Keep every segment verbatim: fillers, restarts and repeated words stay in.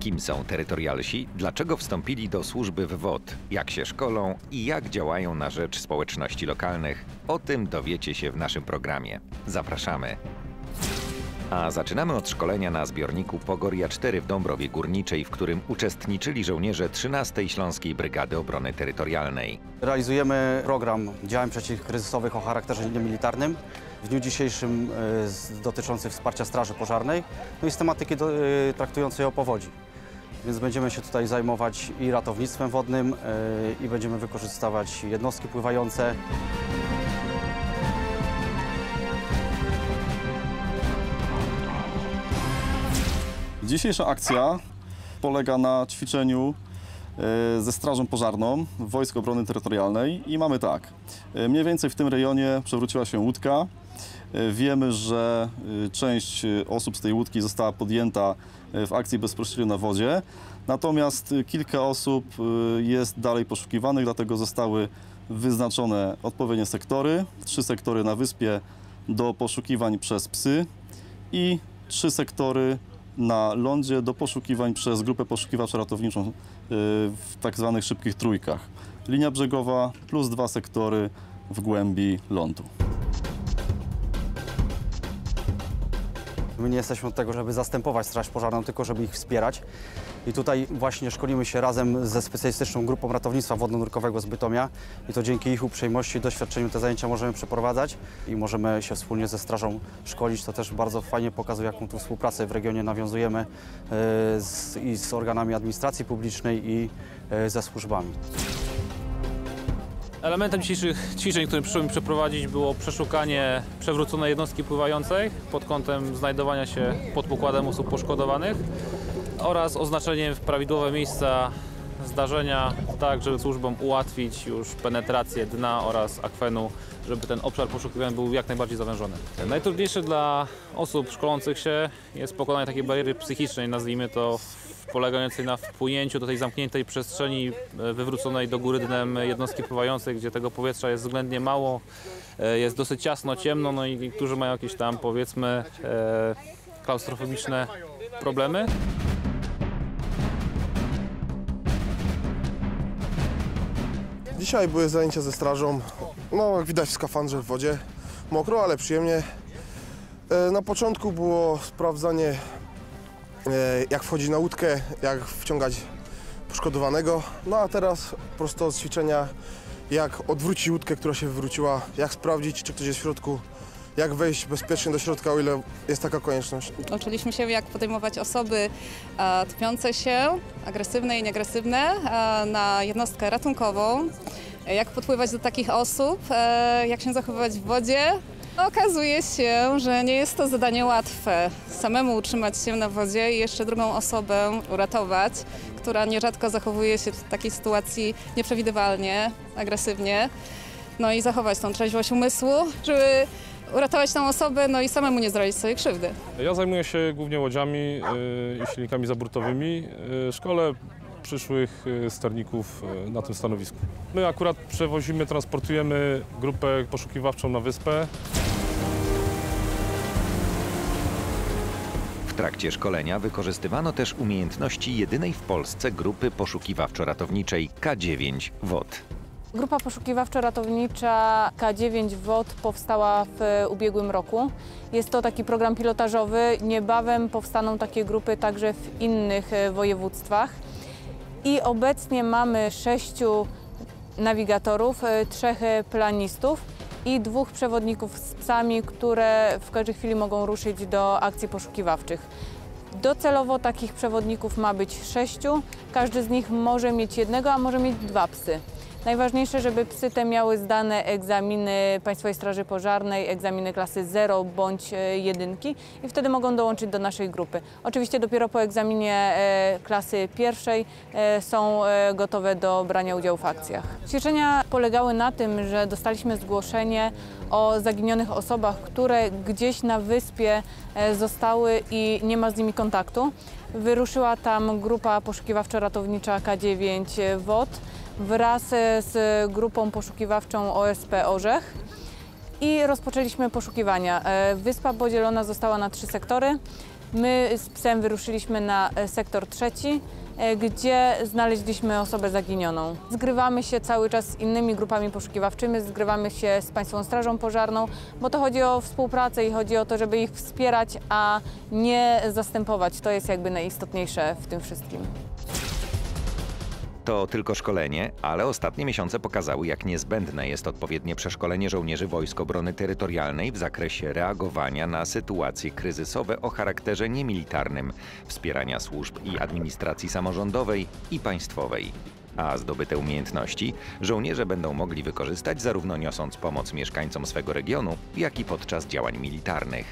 Kim są terytorialsi, dlaczego wstąpili do służby w W O T, jak się szkolą i jak działają na rzecz społeczności lokalnych? O tym dowiecie się w naszym programie. Zapraszamy! A zaczynamy od szkolenia na zbiorniku Pogoria cztery w Dąbrowie Górniczej, w którym uczestniczyli żołnierze trzynastej Śląskiej Brygady Obrony Terytorialnej. Realizujemy program działań przeciwkryzysowych o charakterze niemilitarnym, w dniu dzisiejszym y, dotyczący wsparcia Straży Pożarnej, no i z tematyki do, y, traktującej o powodzi. Więc będziemy się tutaj zajmować i ratownictwem wodnym, y, i będziemy wykorzystywać jednostki pływające. Dzisiejsza akcja polega na ćwiczeniu ze Strażą Pożarną Wojsk Obrony Terytorialnej i mamy tak, mniej więcej w tym rejonie przewróciła się łódka. Wiemy, że część osób z tej łódki została podjęta w akcji bezpośrednio na wodzie, natomiast kilka osób jest dalej poszukiwanych, dlatego zostały wyznaczone odpowiednie sektory, trzy sektory na wyspie do poszukiwań przez psy i trzy sektory na lądzie do poszukiwań przez grupę poszukiwawczo-ratowniczą w tak zwanych szybkich trójkach. Linia brzegowa plus dwa sektory w głębi lądu. My nie jesteśmy od tego, żeby zastępować Straż Pożarną, tylko żeby ich wspierać. I tutaj właśnie szkolimy się razem ze specjalistyczną grupą ratownictwa wodno-nurkowego z Bytomia i to dzięki ich uprzejmości i doświadczeniu te zajęcia możemy przeprowadzać i możemy się wspólnie ze Strażą szkolić. To też bardzo fajnie pokazuje, jaką tu współpracę w regionie nawiązujemy z, i z organami administracji publicznej i ze służbami. Elementem dzisiejszych ćwiczeń, które przyszło mi przeprowadzić, było przeszukanie przewróconej jednostki pływającej pod kątem znajdowania się pod pokładem osób poszkodowanych oraz oznaczenie prawidłowe miejsca zdarzenia, tak żeby służbom ułatwić już penetrację dna oraz akwenu, żeby ten obszar poszukiwań był jak najbardziej zawężony. Najtrudniejsze dla osób szkolących się jest pokonanie takiej bariery psychicznej, nazwijmy to, polegającej na wpłynięciu do tej zamkniętej przestrzeni wywróconej do góry dnem jednostki pływającej, gdzie tego powietrza jest względnie mało, jest dosyć ciasno, ciemno, no i niektórzy mają jakieś tam, powiedzmy, klaustrofobiczne problemy. Dzisiaj były zajęcia ze strażą, no jak widać w skafandrze w wodzie, mokro, ale przyjemnie. Na początku było sprawdzanie, jak wchodzić na łódkę, jak wciągać poszkodowanego, no a teraz prosto od ćwiczenia, jak odwrócić łódkę, która się wywróciła, jak sprawdzić, czy ktoś jest w środku, jak wejść bezpiecznie do środka, o ile jest taka konieczność. Uczyliśmy się, jak podejmować osoby e, tpiące się, agresywne i nieagresywne, e, na jednostkę ratunkową, e, jak podpływać do takich osób, e, jak się zachowywać w wodzie. Okazuje się, że nie jest to zadanie łatwe. Samemu utrzymać się na wodzie i jeszcze drugą osobę uratować, która nierzadko zachowuje się w takiej sytuacji nieprzewidywalnie, agresywnie. No i zachować tą trzeźwość umysłu, żeby uratować tą osobę, no i samemu nie zrobić sobie krzywdy. Ja zajmuję się głównie łodziami i silnikami zaburtowymi. Szkole przyszłych sterników na tym stanowisku. My akurat przewozimy, transportujemy grupę poszukiwawczą na wyspę. W trakcie szkolenia wykorzystywano też umiejętności jedynej w Polsce grupy poszukiwawczo-ratowniczej K dziewięć W O T. Grupa poszukiwawczo-ratownicza K dziewięć W O T powstała w ubiegłym roku. Jest to taki program pilotażowy. Niebawem powstaną takie grupy także w innych województwach. I obecnie mamy sześciu nawigatorów, trzech planistów i dwóch przewodników z psami, które w każdej chwili mogą ruszyć do akcji poszukiwawczych. Docelowo takich przewodników ma być sześciu. Każdy z nich może mieć jednego, a może mieć dwa psy. Najważniejsze, żeby psy te miały zdane egzaminy Państwowej Straży Pożarnej, egzaminy klasy zero bądź jedynki i wtedy mogą dołączyć do naszej grupy. Oczywiście dopiero po egzaminie klasy pierwszej są gotowe do brania udziału w akcjach. Ćwiczenia polegały na tym, że dostaliśmy zgłoszenie o zaginionych osobach, które gdzieś na wyspie zostały i nie ma z nimi kontaktu. Wyruszyła tam grupa poszukiwawczo-ratownicza K dziewięć W O T wraz z grupą poszukiwawczą O S P Orzech i rozpoczęliśmy poszukiwania. Wyspa podzielona została na trzy sektory. My z psem wyruszyliśmy na sektor trzeci, gdzie znaleźliśmy osobę zaginioną. Zgrywamy się cały czas z innymi grupami poszukiwawczymi, zgrywamy się z Państwową Strażą Pożarną, bo to chodzi o współpracę i chodzi o to, żeby ich wspierać, a nie zastępować. To jest jakby najistotniejsze w tym wszystkim. To tylko szkolenie, ale ostatnie miesiące pokazały, jak niezbędne jest odpowiednie przeszkolenie żołnierzy Wojsk Obrony Terytorialnej w zakresie reagowania na sytuacje kryzysowe o charakterze niemilitarnym, wspierania służb i administracji samorządowej i państwowej. A zdobyte umiejętności żołnierze będą mogli wykorzystać zarówno niosąc pomoc mieszkańcom swego regionu, jak i podczas działań militarnych.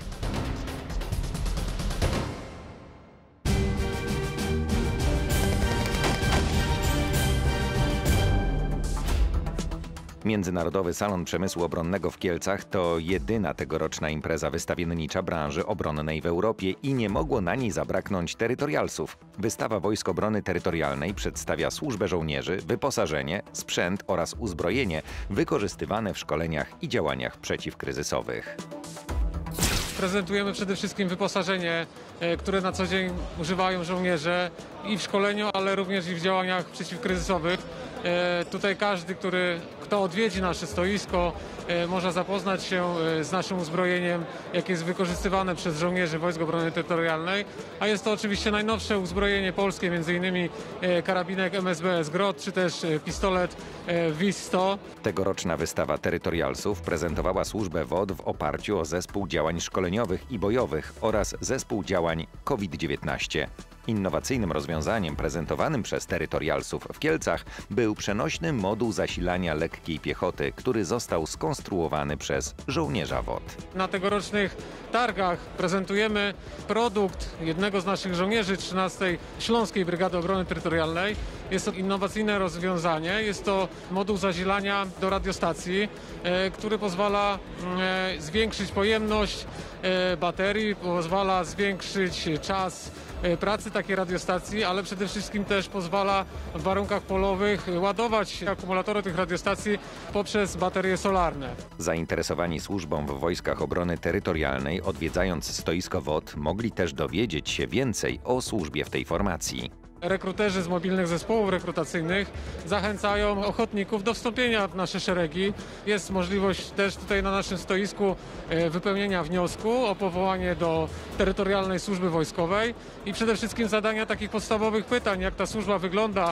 Międzynarodowy Salon Przemysłu Obronnego w Kielcach to jedyna tegoroczna impreza wystawiennicza branży obronnej w Europie i nie mogło na niej zabraknąć terytorialsów. Wystawa Wojsk Obrony Terytorialnej przedstawia służbę żołnierzy, wyposażenie, sprzęt oraz uzbrojenie wykorzystywane w szkoleniach i działaniach przeciwkryzysowych. Prezentujemy przede wszystkim wyposażenie, które na co dzień używają żołnierze i w szkoleniu, ale również i w działaniach przeciwkryzysowych. Tutaj każdy, który, kto odwiedzi nasze stoisko, może zapoznać się z naszym uzbrojeniem, jakie jest wykorzystywane przez żołnierzy Wojsk Obrony Terytorialnej. A jest to oczywiście najnowsze uzbrojenie polskie, między innymi karabinek M S B S Grot, czy też pistolet W I S sto. Tegoroczna wystawa terytorialsów prezentowała służbę W O D w oparciu o zespół działań szkoleniowych i bojowych oraz zespół działań COVID dziewiętnaście. Innowacyjnym rozwiązaniem prezentowanym przez terytorialsów w Kielcach był przenośny moduł zasilania lekkiej piechoty, który został skonstruowany przez żołnierza W O D. Na tegorocznych targach prezentujemy produkt jednego z naszych żołnierzy trzynastej Śląskiej Brygady Obrony Terytorialnej. Jest to innowacyjne rozwiązanie. Jest to moduł zasilania do radiostacji, e, który pozwala e, zwiększyć pojemność e, baterii, pozwala zwiększyć czas pracy takiej radiostacji, ale przede wszystkim też pozwala w warunkach polowych ładować akumulatory tych radiostacji poprzez baterie solarne. Zainteresowani służbą w Wojskach Obrony Terytorialnej, odwiedzając stoisko W O D, mogli też dowiedzieć się więcej o służbie w tej formacji. Rekruterzy z mobilnych zespołów rekrutacyjnych zachęcają ochotników do wstąpienia w nasze szeregi. Jest możliwość też tutaj na naszym stoisku wypełnienia wniosku o powołanie do terytorialnej służby wojskowej i przede wszystkim zadania takich podstawowych pytań, jak ta służba wygląda,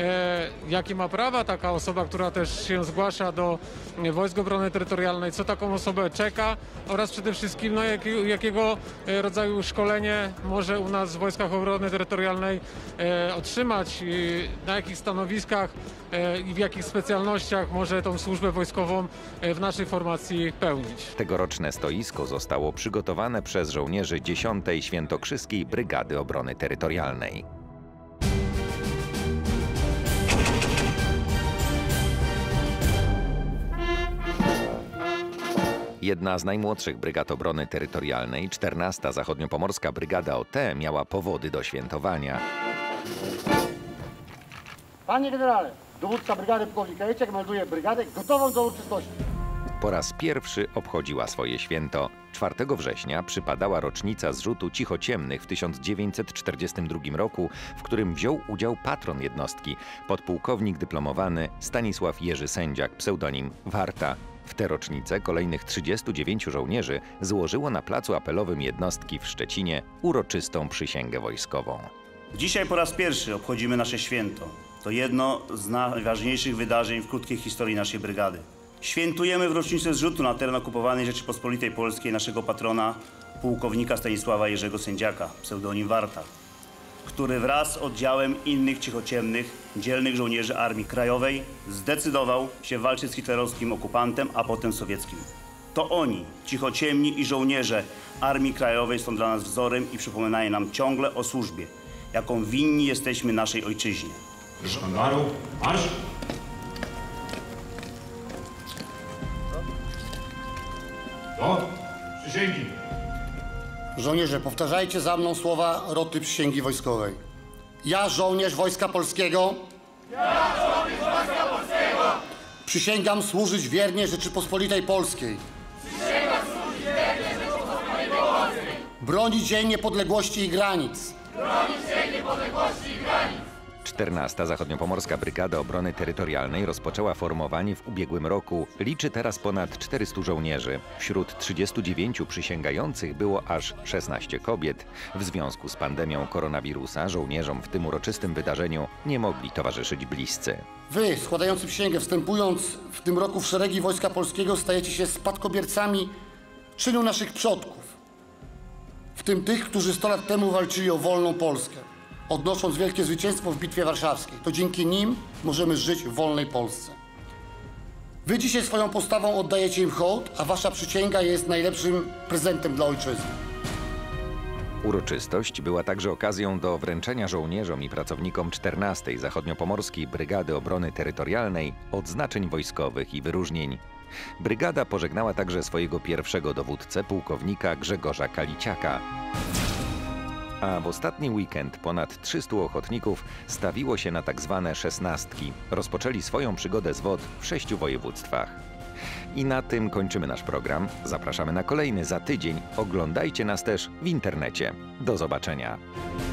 e, jakie ma prawa taka osoba, która też się zgłasza do Wojsk Obrony Terytorialnej, co taką osobę czeka oraz przede wszystkim no, jak, jakiego rodzaju szkolenie może u nas w Wojskach Obrony Terytorialnej e, otrzymać, na jakich stanowiskach i w jakich specjalnościach może tą służbę wojskową w naszej formacji pełnić. Tegoroczne stoisko zostało przygotowane przez żołnierzy dziesiątej Świętokrzyskiej Brygady Obrony Terytorialnej. Jedna z najmłodszych brygad obrony terytorialnej, czternasta Zachodniopomorska Brygada O T, miała powody do świętowania. Panie generale, dowódca brygady pułkownik Jajeczek melduje brygadę gotową do uroczystości. Po raz pierwszy obchodziła swoje święto. czwartego września przypadała rocznica zrzutu cichociemnych w tysiąc dziewięćset czterdziestym drugim roku, w którym wziął udział patron jednostki, podpułkownik dyplomowany Stanisław Jerzy Sędziak, pseudonim Warta. W tę rocznicę kolejnych trzydziestu dziewięciu żołnierzy złożyło na placu apelowym jednostki w Szczecinie uroczystą przysięgę wojskową. Dzisiaj po raz pierwszy obchodzimy nasze święto. To jedno z najważniejszych wydarzeń w krótkiej historii naszej brygady. Świętujemy w rocznicę zrzutu na teren okupowanej Rzeczypospolitej Polskiej naszego patrona, pułkownika Stanisława Jerzego Sędziaka, pseudonim Warta, który wraz z oddziałem innych cichociemnych, dzielnych żołnierzy Armii Krajowej zdecydował się walczyć z hitlerowskim okupantem, a potem sowieckim. To oni, cichociemni i żołnierze Armii Krajowej, są dla nas wzorem i przypominają nam ciągle o służbie, jaką winni jesteśmy naszej ojczyźnie. Sztandaru, marsz! Do przysięgi! Żołnierze, powtarzajcie za mną słowa roty przysięgi wojskowej. Ja, żołnierz Wojska Polskiego. Ja, żołnierz Wojska Polskiego! Przysięgam służyć wiernie Rzeczypospolitej Polskiej. Przysięgam służyć wiernie Rzeczypospolitej Polskiej! bronić dzień niepodległości i granic, Bronić dzień niepodległości i granic. czternasta Zachodniopomorska Brygada Obrony Terytorialnej rozpoczęła formowanie w ubiegłym roku. Liczy teraz ponad czterystu żołnierzy. Wśród trzydziestu dziewięciu przysięgających było aż szesnaście kobiet. W związku z pandemią koronawirusa żołnierzom w tym uroczystym wydarzeniu nie mogli towarzyszyć bliscy. Wy, składający przysięgę, wstępując w tym roku w szeregi Wojska Polskiego, stajecie się spadkobiercami czynu naszych przodków, w tym tych, którzy sto lat temu walczyli o wolną Polskę, odnosząc wielkie zwycięstwo w Bitwie Warszawskiej. To dzięki nim możemy żyć w wolnej Polsce. Wy dzisiaj swoją postawą oddajecie im hołd, a wasza przysięga jest najlepszym prezentem dla ojczyzny. Uroczystość była także okazją do wręczenia żołnierzom i pracownikom czternastej Zachodniopomorskiej Brygady Obrony Terytorialnej odznaczeń wojskowych i wyróżnień. Brygada pożegnała także swojego pierwszego dowódcę, pułkownika Grzegorza Kaliciaka. A w ostatni weekend ponad trzystu ochotników stawiło się na tak zwane szesnastki. Rozpoczęli swoją przygodę z W O D w sześciu województwach. I na tym kończymy nasz program. Zapraszamy na kolejny za tydzień. Oglądajcie nas też w internecie. Do zobaczenia.